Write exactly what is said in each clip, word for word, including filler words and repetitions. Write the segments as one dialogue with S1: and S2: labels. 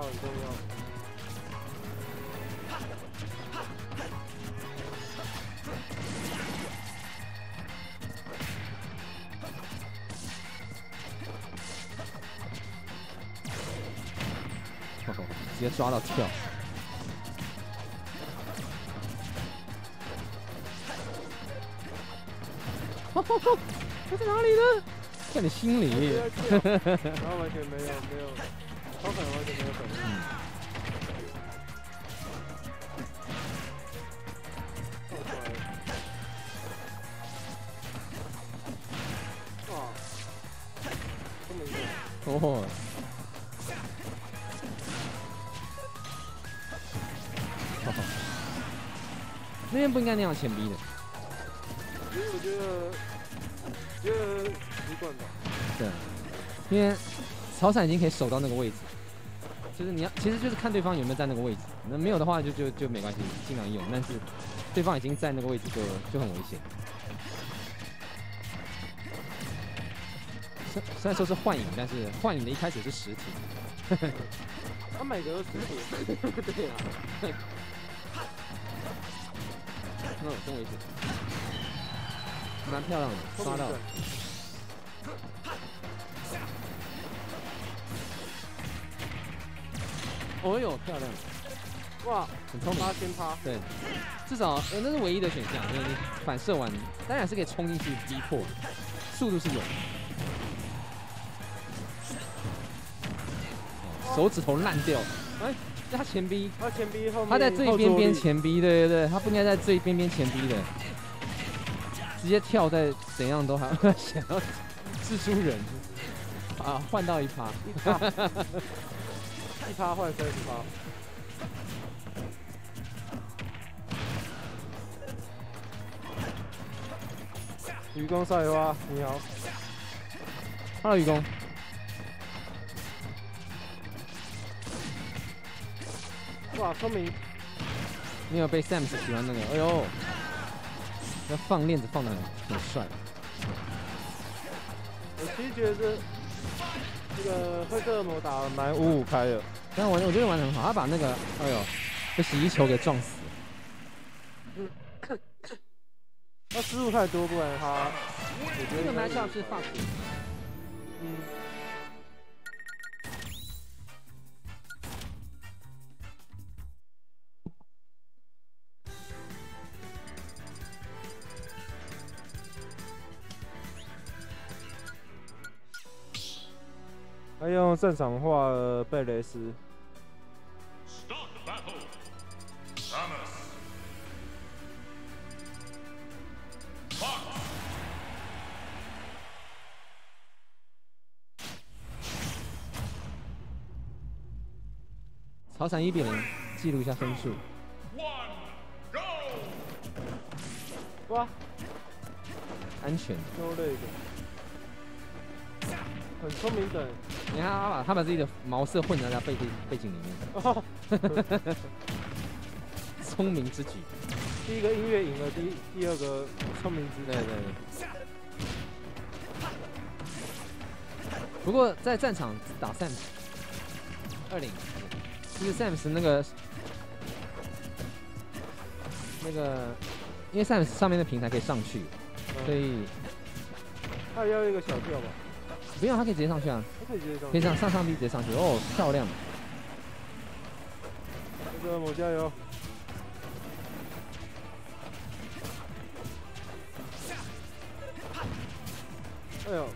S1: 很重要。
S2: 哦，直接抓到跳。哦哦哦，他在哪里呢？在你心里。
S1: 然后完全没有没有，超可能完全没有反应。嗯
S2: 哦，那边不应该那样前逼的。
S1: 其实我觉得，觉得习惯吧。
S2: 对，因为草伞已经可以守到那个位置，就是你要，其实就是看对方有没有在那个位置。那没有的话就就就没关系，尽量用。但是对方已经在那个位置就就很危险。 虽然说是幻影，但是幻影的一开始是实体。
S1: 他每个都实体。对啊。
S2: 那真危险，蛮漂亮的，刷到了。哦呦，漂亮！
S1: 哇，
S2: 很聪明。
S1: 趴先趴。对，
S2: 至少呃那是唯一的选项，就是你反射完，当然是可以冲进去逼迫，速度是有的。 手指头烂掉，哎，他前逼，
S1: 他前逼后面，
S2: 他在最边边前逼，对对对，他不应该在最边边前逼的，直接跳在怎样都还想要蜘蛛人啊，换到一趴，
S1: 一趴，一趴换三十趴。愚公少爷花，你好
S2: ，Hello 愚公。
S1: 哇，聪明！
S2: 你有被 Sam 喜欢那个？哎呦，那放链子放的很很帅。
S1: 我其实觉得这这个灰色恶魔打得蛮五五开的，
S2: 但我我觉得玩得很好，他把那个哎呦被洗衣球给撞死。
S1: 嗯，他失误太多，不然他我觉得
S2: 这个 matchup 是 Fox。
S1: 嗯。 他用战场化的贝雷斯。
S2: 草伞一比零，记录一下分数。
S1: 哇，
S2: 安全。
S1: 多了一个。 很聪明的，
S2: 你看他把他把自己的毛色混在他背景背景里面，哦、聪明之举。
S1: 第一个音乐赢了，第第二个聪明之举。
S2: 对对对。不过在战场打 Sam 二零，其实 Sam 那个那个，因为 Sam 上面的平台可以上去，嗯、所以
S1: 他要一个小跳吧。
S2: 不用，他可以直接上去啊！
S1: 可以直接上去，
S2: 可以上上上 B 直接上去哦，漂亮！
S1: 这个魔加油！哎呦，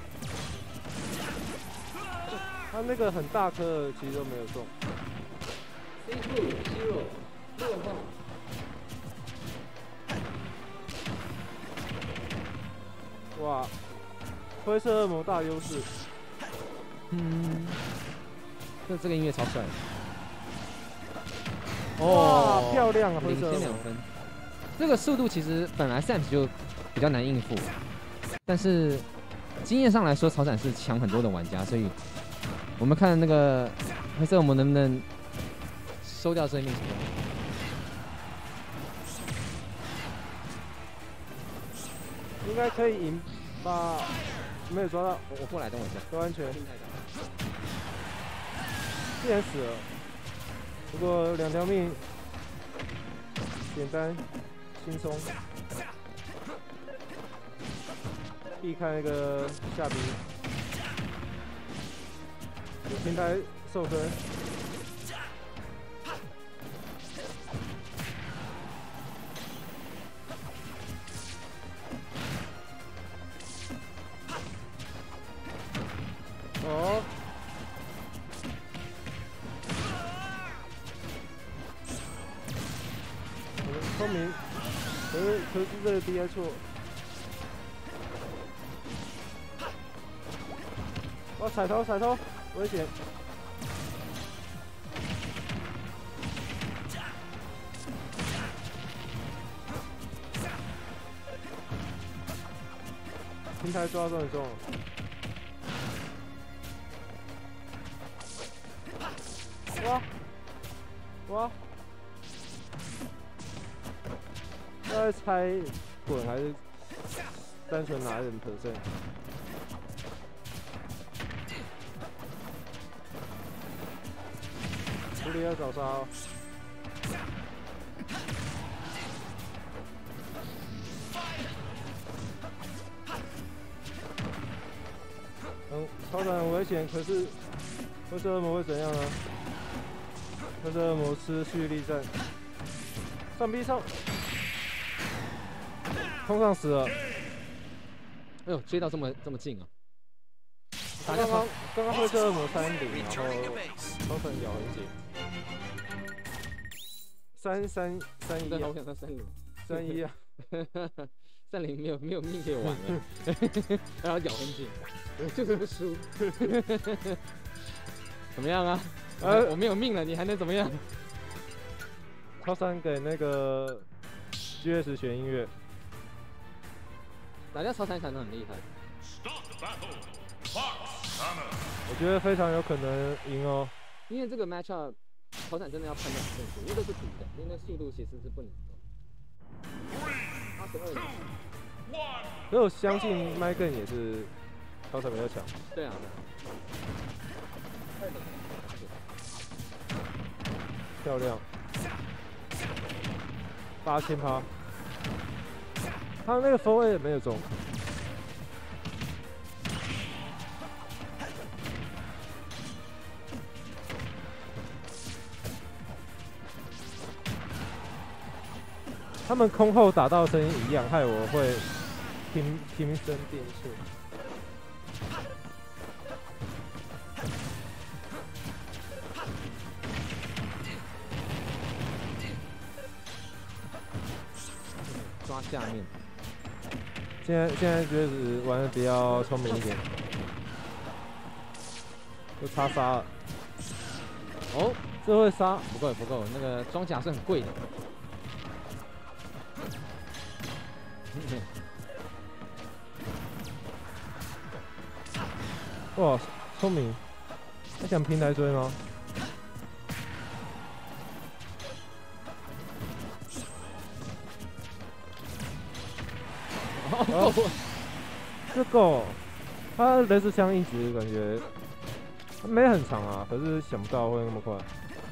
S1: 他那个很大颗的其实都没有中。C two zero 六号。哇！ 灰色恶魔大优势，
S2: 嗯，这这个音乐超帅的，
S1: 哦，漂亮啊，灰色恶魔，
S2: 领先两分。这个速度其实本来 Sam 就比较难应付，但是经验上来说，草伞是强很多的玩家，所以我们看那个灰色恶魔能不能收掉这一面情况。
S1: 应该可以赢吧？ 没有抓到，
S2: 我我过来，等我一下。
S1: 都安全。 竟然死了。不过两条命，简单轻松，避开那个下兵，有平台受分。 哦，很聪明，可是可是这个 D I 错。哇，踩头踩头，危险！平台抓得很重。 哇哇！在猜滚还是单纯拿人 percent？ 狐狸要找杀哦！嗯，超闪很危险，可是灰色恶魔会怎样呢？ 那个魔吃蓄力战，上逼上，冲上死了。
S2: 哎呦，追到这么这么近啊！
S1: 刚刚刚刚灰色恶魔三零，然后超神咬很紧，三三三一啊，
S2: 我想到三零，
S1: 三一啊，
S2: 三零没有没有命可以玩了，然后咬很紧，我就是不输。怎么样啊？ 呃，我没有命了，你还能怎么样？
S1: 超三给那个 G S 选音乐，
S2: 大家超三弹得很厉害。
S1: 我觉得非常有可能赢哦。
S2: 因为这个 matchup 超闪真的要判断很清楚，因为都是主的，因为那速度其实是不能的。二十二。
S1: 可我相信麦根也是超闪比较强。
S2: 对啊。
S1: 漂亮，八千趴，他那个风位也没有中。他们空后打到声音一样，害我会听听声辨识。
S2: 抓下面，
S1: 现在现在就是玩的比较聪明一点，就差杀了。哦，这会杀
S2: 不够不够，那个装甲是很贵的。
S1: 哇，聪明！他想平台追吗？
S2: 哦，
S1: 这个他雷射枪一直感觉没很长啊，可是想不到会那么快。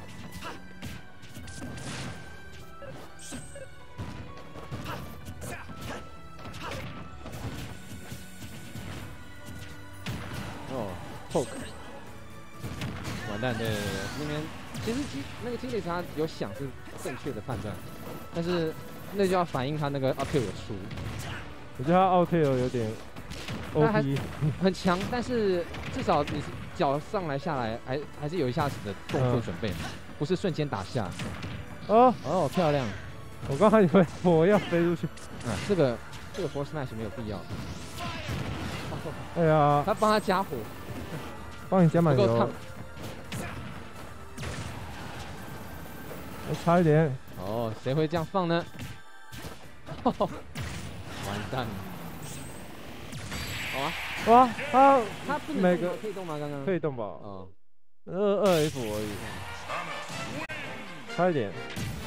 S2: 哦 ，poke， 完蛋，对对对，那边其实那个金雷他有想是正确的判断，但是那就要反映他那个 up kill 有出。
S1: 我觉得他奥 K 有点 O P，
S2: 很强，但是至少你脚上来下来还还是有一下子的动作准备，嗯、不是瞬间打下。
S1: 哦
S2: 哦，漂亮！
S1: 我刚还以为我要飞出去。
S2: 啊，这个这个 force smash 没有必要。
S1: 哎呀，
S2: 他帮他加火，
S1: 帮你加满油。差一点。
S2: 哦，谁会这样放呢？完蛋了！好啊，
S1: 哇，他
S2: 他不能
S1: 每个
S2: 可以动吗？刚刚
S1: 可以动吧？
S2: 哦，
S1: 二二 F 而已，差一点。